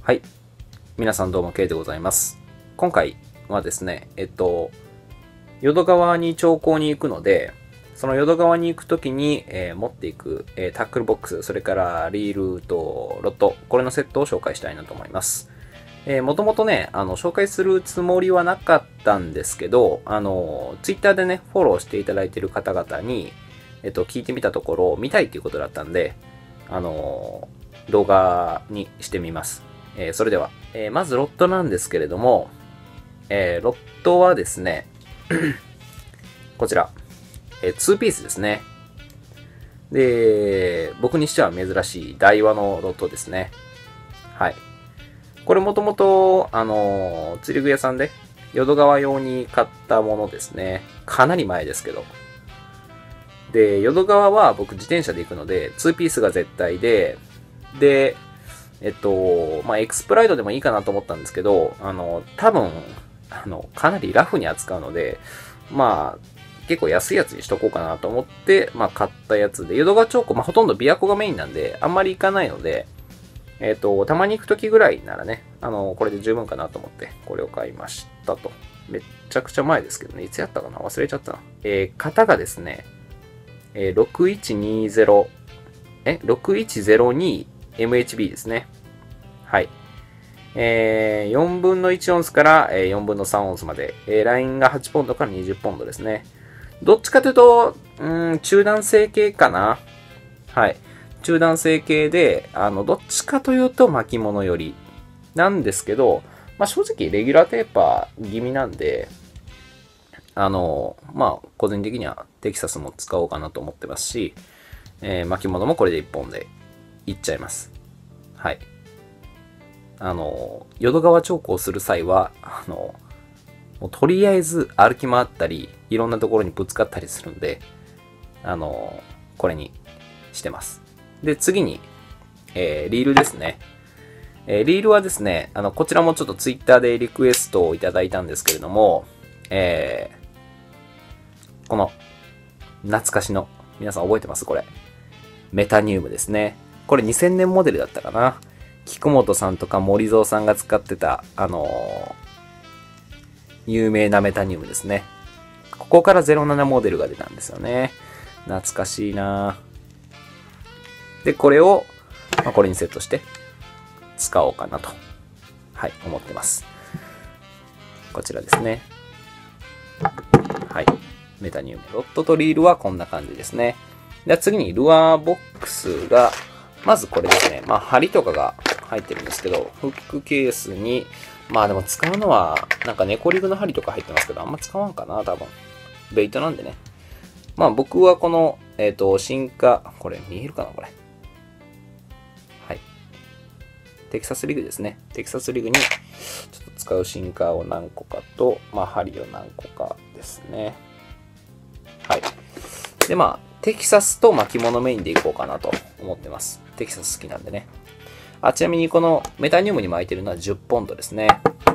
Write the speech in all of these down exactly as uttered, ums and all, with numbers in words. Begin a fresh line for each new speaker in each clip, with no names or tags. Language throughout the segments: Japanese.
はい。皆さんどうも、ケイでございます。今回はですね、えっと、淀川に長考に行くので、その淀川に行くときに、えー、持っていく、えー、タックルボックス、それからリールとロッド、これのセットを紹介したいなと思います。えー、もともとね、あの、紹介するつもりはなかったんですけど、あの、ツイッターでね、フォローしていただいている方々に、えっと、聞いてみたところ、見たいということだったんで、あの、動画にしてみます。えー、それでは、えー、まずロッドなんですけれども、えー、ロッドはですね、こちら、えー、にピースですね。で、僕にしては珍しい台話のロッドですね。はい。これもともと、あのー、釣り具屋さんで、淀川用に買ったものですね。かなり前ですけど。で、淀川は僕自転車で行くので、にピースが絶対で、で、えっと、まあ、エクスプライドでもいいかなと思ったんですけど、あの、多分、あの、かなりラフに扱うので、まあ、結構安いやつにしとこうかなと思って、まあ、買ったやつで、淀川彫刻、まあ、ほとんど琵琶湖がメインなんで、あんまり行かないので、えっと、たまに行くときぐらいならね、あの、これで十分かなと思って、これを買いましたと。めっちゃくちゃ前ですけどね、いつやったかな忘れちゃったな。えー、型がですね、えー、ろくいちにゼロ、え ?ろくいちゼロにエムエイチビー ですね。はい。えー、よんぶんのいちオンスからよんぶんのさんオンスまで、えー、ラインがはちポンドからにじゅうポンドですね。どっちかというと、うん、中段成系かな。はい。中段成系で、あの、どっちかというと巻物寄りなんですけど、まあ、正直レギュラーテーパー気味なんで、あの、まあ、個人的にはテキサスも使おうかなと思ってますし、えー、巻物もこれでいっぽんでいっちゃいます。はい。あの、淀川彫刻をする際は、あの、もうとりあえず歩き回ったり、いろんなところにぶつかったりするんで、あの、これにしてます。で、次に、えー、リールですね。えー、リールはですね、あの、こちらもちょっとツイッターでリクエストをいただいたんですけれども、えー、この、懐かしの、皆さん覚えてますこれ。メタニウムですね。これにせんねんモデルだったかな。菊本さんとか森蔵さんが使ってた、あのー、有名なメタニウムですね。ここからゼロななモデルが出たんですよね。懐かしいなで、これを、まあ、これにセットして使おうかなと、はい、思ってます。こちらですね。はい。メタニウム。ロッドとリールはこんな感じですね。では次にルアーボックスが、まずこれですね。まあ、針とかが入ってるんですけど、フックケースに、まあでも使うのは、なんか猫リグの針とか入ってますけど、あんま使わんかな、多分。ベイトなんでね。まあ僕はこの、えっと、進化、これ見えるかな、これ。はい。テキサスリグですね。テキサスリグに、ちょっと使う進化を何個かと、まあ針を何個かですね。はい。で、まあ、テキサスと巻物メインでいこうかなと思ってます。テキサス好きなんでね。あ、ちなみにこのメタニウムに巻いてるのはじゅっポンドですね。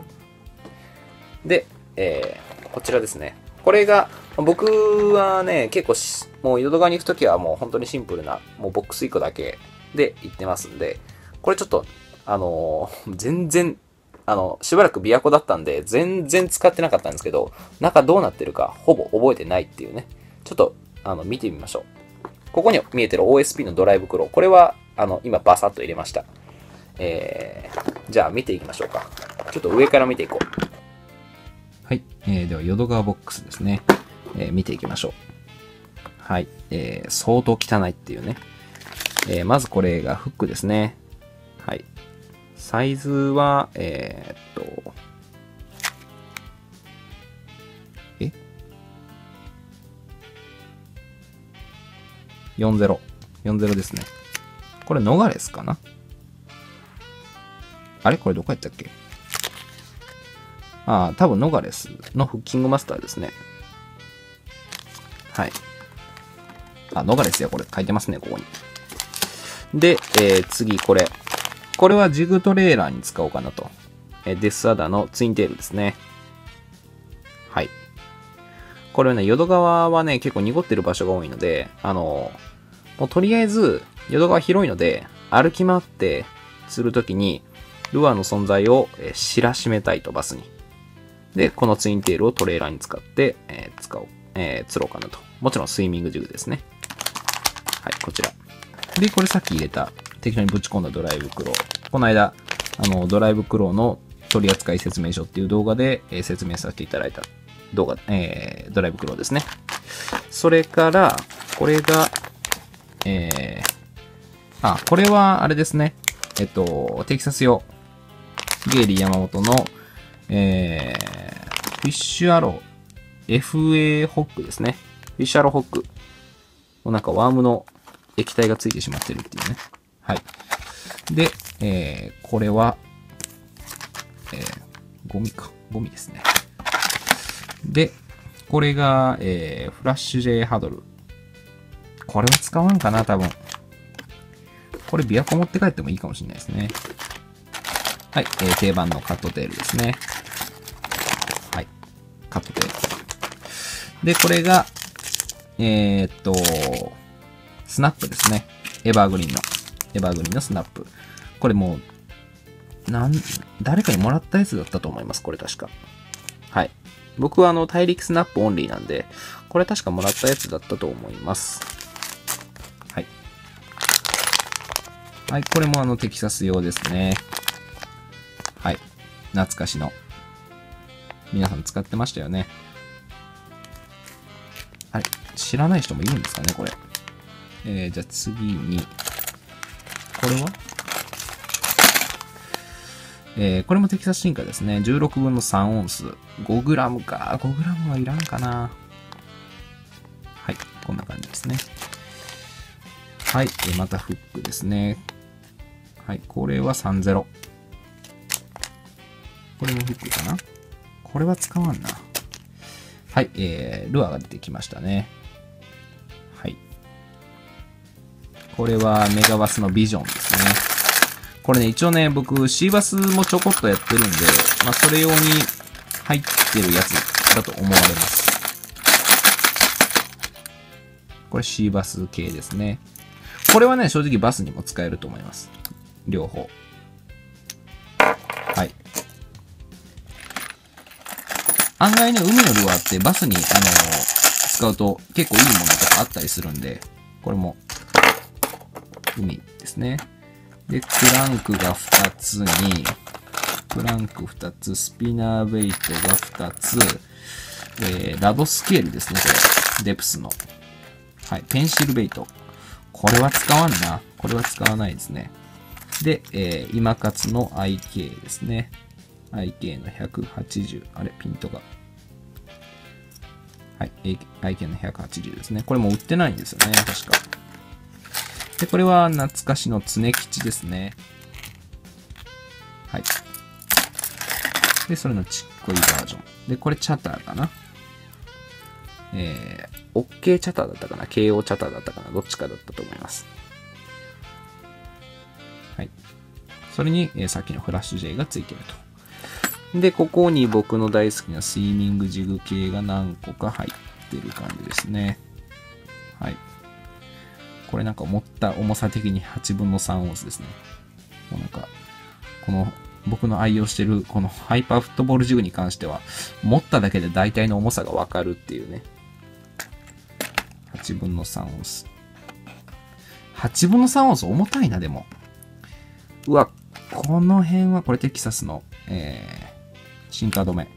で、えー、こちらですね。これが、僕はね、結構し、もう淀川に行くときはもう本当にシンプルな、もうボックスいっこだけで行ってますんで、これちょっと、あのー、全然、あの、しばらく琵琶湖だったんで、全然使ってなかったんですけど、中どうなってるかほぼ覚えてないっていうね。ちょっと、あの、見てみましょう。ここに見えてる オーエスピー のドライブクロー。これは、あの、今バサッと入れました。えー、じゃあ見ていきましょうか。ちょっと上から見ていこう。はい。えー、では、淀川ボックスですね。えー、見ていきましょう。はい。えー、相当汚いっていうね。えー、まずこれがフックですね。はい。サイズは、えー、っと、え ?よんじゅう。よんじゅうですね。これノガレスかなあれこれどこやったっけああ、多分ノガレスのフッキングマスターですね。はい。あ、ノガレスや、これ書いてますね、ここに。で、えー、次これ。これはジグトレーラーに使おうかなと。えー、デスアダのツインテールですね。はい。これはね、淀川はね、結構濁ってる場所が多いので、あのー、もうとりあえず、淀川広いので、歩き回って、するときに、 ルアーの存在を、えー、知らしめたいと、バスに。で、このツインテールをトレーラーに使って、えー、使おう、えー、釣ろうかなと。もちろんスイミングジグですね。はい、こちら。で、これさっき入れた、適当にぶち込んだドライブクロー。この間、あの、ドライブクローの取扱説明書っていう動画で、えー、説明させていただいた動画、えー、ドライブクローですね。それから、これが、えー、あ、これは、あれですね。えっと、テキサス用。ゲイリー山本の、えー、フィッシュアロー、エフエー ホックですね。フィッシュアローホック。もうなんかワームの液体がついてしまってるっていうね。はい。で、えー、これは、えー、ゴミか。ゴミですね。で、これが、えー、フラッシュ J ハドル。これは使わんかな、多分。これ、琵琶湖持って帰ってもいいかもしれないですね。はい、えー、定番のカットテールですね。はい、カットテール。で、これが、えー、っと、スナップですね。エバーグリーンの。エバーグリーンのスナップ。これもう、なん、誰かにもらったやつだったと思います、これ確か。はい。僕はあの、大陸スナップオンリーなんで、これ確かもらったやつだったと思います。はい。はい、これもあの、テキサス用ですね。はい。懐かしの。皆さん使ってましたよね。あれ、知らない人もいるんですかね、これ。えー、じゃあ次に、これはえー、これもテキサス進化ですね。じゅうろくぶんのさんオンス。ごグラムか。ごグラムはいらんかな。はい。こんな感じですね。はい。えまたフックですね。はい。これはさんじゅう。これもフックかな。これは使わんな。はい。えー、ルアーが出てきましたね。はい。これはメガバスのビジョンですね。これね、一応ね、僕、シーバスもちょこっとやってるんで、まあ、それ用に入ってるやつだと思われます。これシーバス系ですね。これはね、正直バスにも使えると思います。両方。はい。案外ね、海のルアーってバスに、あのー、使うと結構いいものとかあったりするんで、これも、海ですね。で、クランクがふたつに、クランクふたつ、スピナーベイトがふたつ、えー、ラドスケールですね、これ。デプスの。はい、ペンシルベイト。これは使わんな。これは使わないですね。で、えー、今勝の アイケー ですね。アイケー のひゃくはちじゅう。あれ、ピントが。はい、アイケー のひゃくはちじゅうですね。これも売ってないんですよね、確か。で、これは懐かしの常吉ですね。はい。で、それのちっこいバージョン。で、これチャターかな。えー、OK チャターだったかな ?ケーオー チャターだったかなどっちかだったと思います。はい。それに、えー、さっきのフラッシュ J がついてると。で、ここに僕の大好きなスイミングジグ系が何個か入ってる感じですね。はい。これなんか持った重さ的にはちぶんのさんオンスですね。もうなんか、この僕の愛用してるこのハイパーフットボールジグに関しては、持っただけで大体の重さがわかるっていうね。はちぶんのさんオンス。はちぶんのさんオンス重たいな、でも。うわ、この辺は、これテキサスの、えー、シンカー止め。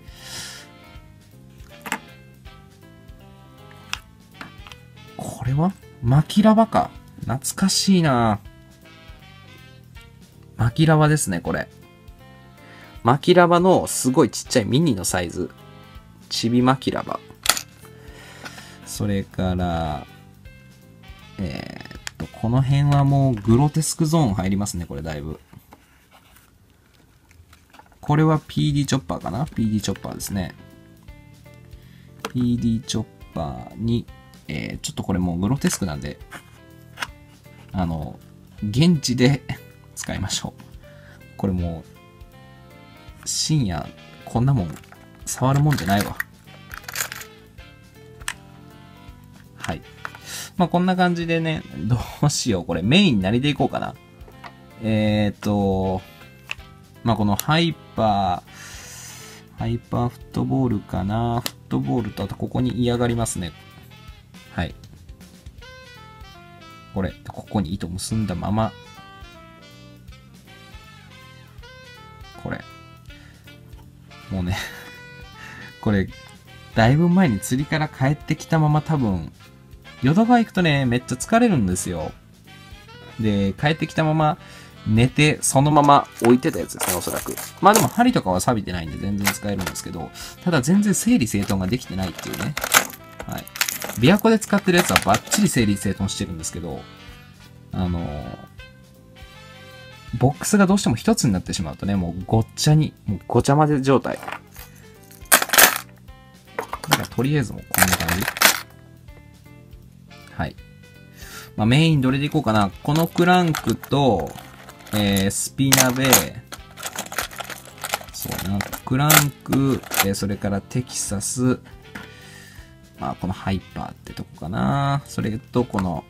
これはマキラバか。懐かしいな。マキラバですね、これ。マキラバのすごいちっちゃいミニのサイズ。チビマキラバ。それから、えー、っと、この辺はもうグロテスクゾーン入りますね、これだいぶ。これは ピーディー チョッパーかな ?ピーディー チョッパーですね。ピーディー チョッパーに、えー、ちょっとこれもうグロテスクなんで、あの、現地で使いましょう。これもう、深夜、こんなもん、触るもんじゃないわ。はい。まあ、こんな感じでね、どうしよう。これメイン何でいこうかな。えーと、 まあこのハイパー、ハイパーフットボールかな。フットボールとあとここに嫌がりますね。はい。これ、ここに糸結んだまま。これ。もうね、これ、だいぶ前に釣りから帰ってきたまま多分、淀川行くとね、めっちゃ疲れるんですよ。で、帰ってきたまま寝て、そのまま置いてたやつですね、おそらく。まあでも針とかは錆びてないんで全然使えるんですけど、ただ全然整理整頓ができてないっていうね。はい。琵琶湖で使ってるやつはバッチリ整理整頓してるんですけど、あのー、ボックスがどうしても一つになってしまうとね、もうごっちゃに、もうごちゃ混ぜ状態。だからとりあえずもうこんな感じ。はい。まあ、メインどれでいこうかな。このクランクと、えー、スピナベ、そうな、クランク、えー、それからテキサス、まあ、このハイパーってとこかな。それと、この、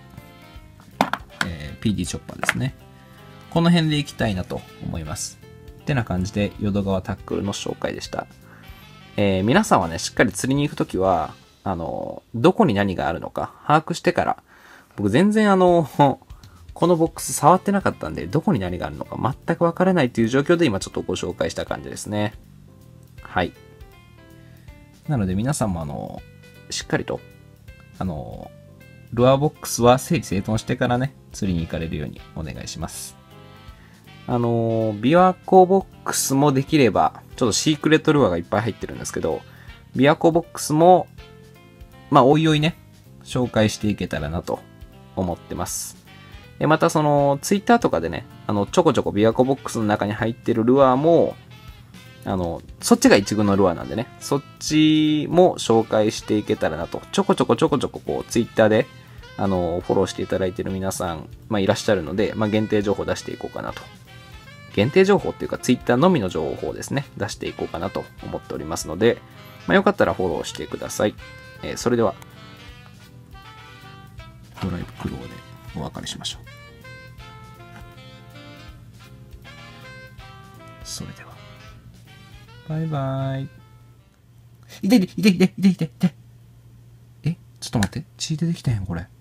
えー、ピーディー チョッパーですね。この辺でいきたいなと思います。ってな感じで、淀川タックルの紹介でした。えー、皆さんはね、しっかり釣りに行くときは、あの、どこに何があるのか把握してから、僕全然あの、このボックス触ってなかったんで、どこに何があるのか全くわからないという状況で今ちょっとご紹介した感じですね。はい。なので皆さんもあの、しっかりと、あの、ルアーボックスは整理整頓してからね、釣りに行かれるようにお願いします。あの、琵琶湖ボックスもできれば、ちょっとシークレットルアーがいっぱい入ってるんですけど、琵琶湖ボックスも、まあ、おいおいね、紹介していけたらなと思ってます。またその、ツイッターとかでね、あの、ちょこちょこ琵琶湖ボックスの中に入ってるルアーも、あの、そっちが一軍のルアーなんでね、そっちも紹介していけたらなと、ちょこちょこちょこちょここう、ツイッターで、あの、フォローしていただいてる皆さん、まあ、いらっしゃるので、まあ、限定情報出していこうかなと。限定情報っていうか、ツイッターのみの情報をですね、出していこうかなと思っておりますので、まあ、よかったらフォローしてください。えー、それでは、ドライブクローでお別れしましょう。それでは、バイバイ。いていていていていていていて。え、ちょっと待って。血出てきたやん、これ。